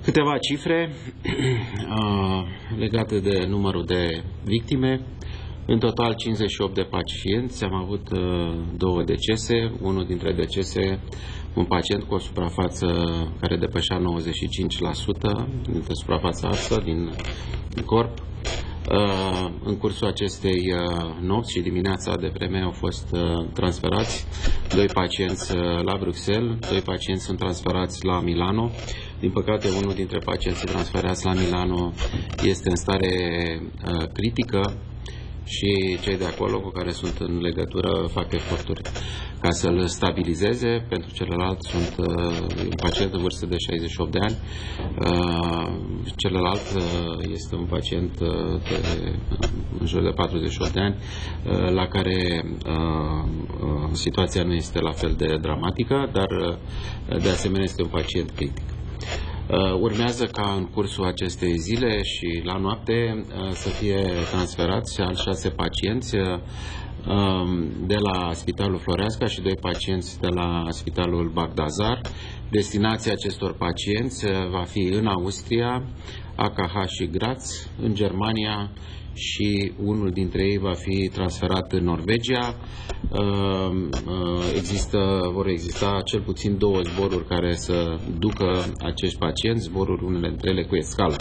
Câteva cifre legate de numărul de victime. În total 58 de pacienți, am avut 2 decese, unul dintre decese un pacient cu o suprafață care depășea 95% dintre suprafața arsă din corp. În cursul acestei nopți și dimineața de vreme au fost transferați 2 pacienți la Bruxelles, 2 pacienți sunt transferați la Milano. Din păcate, unul dintre pacienții transferați la Milano este în stare critică și cei de acolo cu care sunt în legătură fac eforturi ca să-l stabilizeze. Pentru celălalt sunt un pacient în vârstă de 68 de ani, celălalt este un pacient în jur de 48 de ani, la care situația nu este la fel de dramatică, dar de asemenea este un pacient critic. Urmează ca în cursul acestei zile și la noapte să fie transferați alți 6 pacienți de la Spitalul Floreasca și 2 pacienți de la Spitalul Bagdazar. Destinația acestor pacienți va fi în Austria, AKH și Graz, în Germania și unul dintre ei va fi transferat în Norvegia. Vor exista cel puțin 2 zboruri care să ducă acești pacienți, zboruri unele dintre ele cu escală.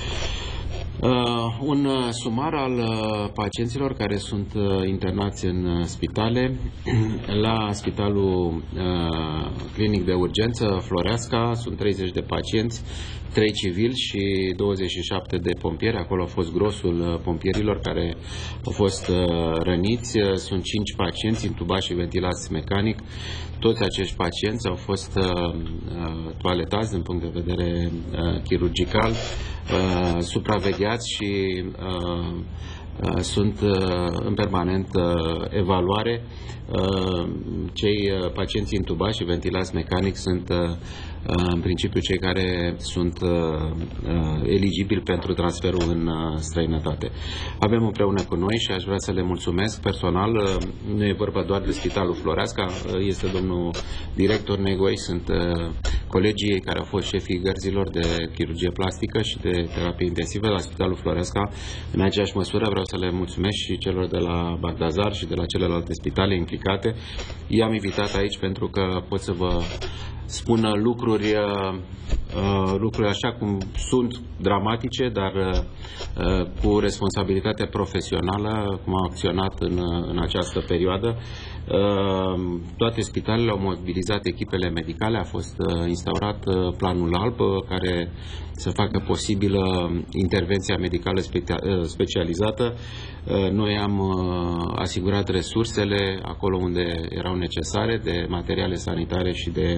Un sumar al pacienților care sunt internați în spitale. La Spitalul Clinic de Urgență Floreasca sunt 30 de pacienți, 3 civili și 27 de pompieri. Acolo a fost grosul pompierilor care au fost răniți. Sunt 5 pacienți intubați și ventilați mecanic. Toți acești pacienți au fost toaletați din punct de vedere chirurgical, supravegheați și sunt în permanentă evaluare. Cei pacienți intubați și ventilați mecanic sunt în principiu cei care sunt eligibili pentru transferul în străinătate. Avem împreună cu noi și aș vrea să le mulțumesc personal. Nu e vorba doar de Spitalul Floreasca, este domnul director Negoi, sunt colegii care au fost șefii gărzilor de chirurgie plastică și de terapie intensivă la Spitalul Floreasca. În aceeași măsură vreau să le mulțumesc și celor de la Bagdazar și de la celelalte spitale implicate. I-am invitat aici pentru că pot să vă spună lucruri așa cum sunt, dramatice, dar cu responsabilitate profesională, cum au acționat în această perioadă. Toate spitalele au mobilizat echipele medicale, a fost instaurat planul alb care să facă posibilă intervenția medicală specializată. Noi am asigurat resursele acolo unde erau necesare de materiale sanitare și de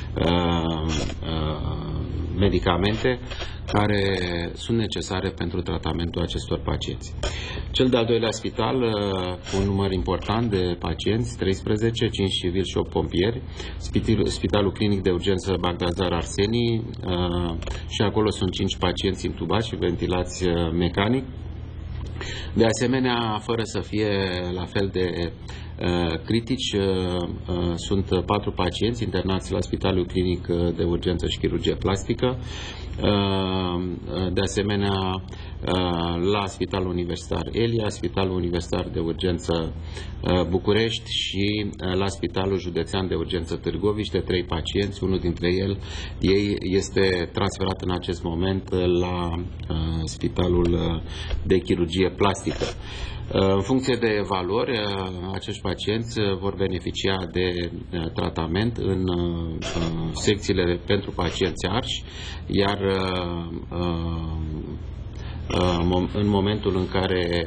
medicamente care sunt necesare pentru tratamentul acestor pacienți. Cel de-al doilea spital, cu un număr important de pacienți, 13, 5 civili și 8 pompieri, Spitalul Clinic de Urgență Bagdazar Arsenii, și acolo sunt 5 pacienți intubați și ventilați mecanic. De asemenea, fără să fie la fel de critici, sunt 4 pacienți internați la Spitalul Clinic de Urgență și Chirurgie Plastică. De asemenea, la Spitalul Universitar Elia, Spitalul Universitar de Urgență București și la Spitalul Județean de Urgență Târgoviște, de 3 pacienți. Unul dintre ei este transferat în acest moment la Spitalul de Chirurgie Plastică. În funcție de evaluări, acești pacienți vor beneficia de tratament în secțiile pentru pacienți arși, iar în momentul în care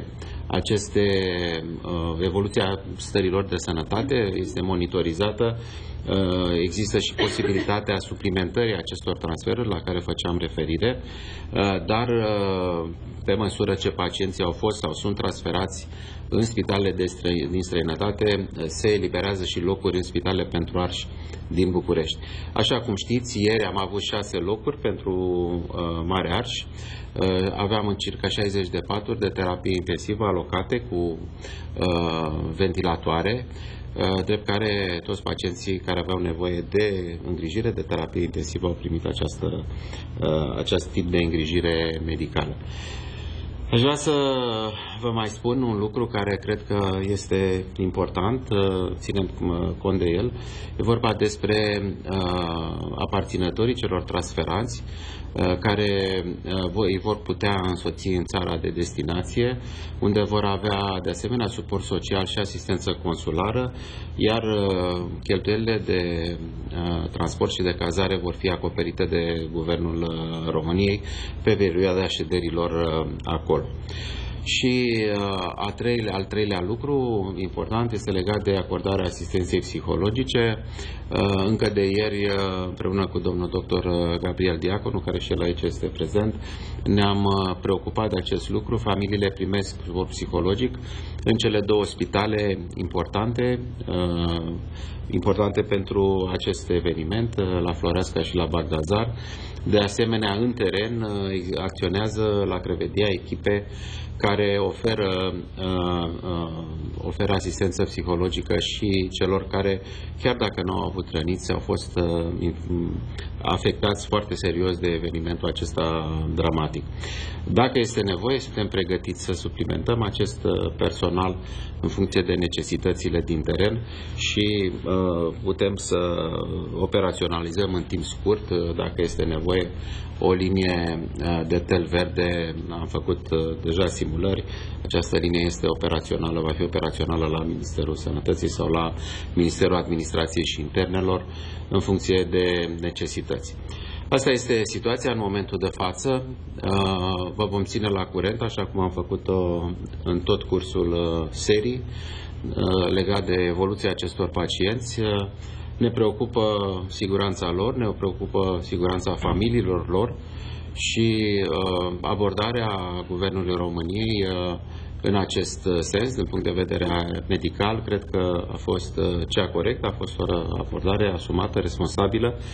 evoluția stărilor de sănătate este monitorizată, există și posibilitatea suplimentării acestor transferuri la care făceam referire, dar pe măsură ce pacienții au fost sau sunt transferați în spitalele din străinătate, se eliberează și locuri în spitale pentru arși din București. Așa cum știți, ieri am avut 6 locuri pentru Mare Arș. Aveam în circa 60 de paturi de terapie intensivă alocate cu ventilatoare. drept care toți pacienții care aveau nevoie de îngrijire, de terapie intensivă, au primit acest tip de îngrijire medicală. Aș vrea să vă mai spun un lucru care cred că este important, ținem cont de el. E vorba despre aparținătorii celor transferanți care îi vor putea însoți în țara de destinație, unde vor avea de asemenea suport social și asistență consulară, iar cheltuielile de transport și de cazare vor fi acoperite de Guvernul României pe perioada șederilor acolo. Și al treilea lucru important este legat de acordarea asistenței psihologice. Încă de ieri, împreună cu domnul doctor Gabriel Diaconu, care și el aici este prezent, ne-am preocupat de acest lucru. Familiile primesc suport psihologic în cele două spitale importante pentru acest eveniment, la Floreasca și la Bagdazar. De asemenea, în teren acționează la Crevedia echipe care oferă asistență psihologică și celor care, chiar dacă nu au avut răniți, au fost afectați foarte serios de evenimentul acesta dramatic. Dacă este nevoie, suntem pregătiți să suplimentăm acest personal în funcție de necesitățile din teren și putem să operaționalizăm în timp scurt, dacă este nevoie, o linie de tel verde. Am făcut deja simulări. Această linie este operațională, va fi operațională la Ministerul Sănătății sau la Ministerul Administrației și Internelor, în funcție de necesități. Asta este situația în momentul de față. Vă vom ține la curent, așa cum am făcut-o în tot cursul serii, legat de evoluția acestor pacienți. Ne preocupă siguranța lor, ne preocupă siguranța familiilor lor și abordarea Guvernului României în acest sens, din punct de vedere medical, cred că a fost cea corectă, a fost o abordare asumată, responsabilă.